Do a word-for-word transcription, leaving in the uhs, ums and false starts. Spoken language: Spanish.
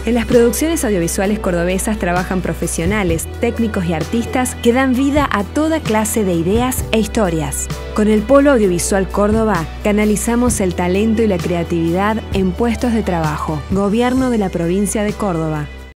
En las producciones audiovisuales cordobesas trabajan profesionales, técnicos y artistas que dan vida a toda clase de ideas e historias. Con el Polo Audiovisual Córdoba canalizamos el talento y la creatividad en puestos de trabajo. Gobierno de la provincia de Córdoba.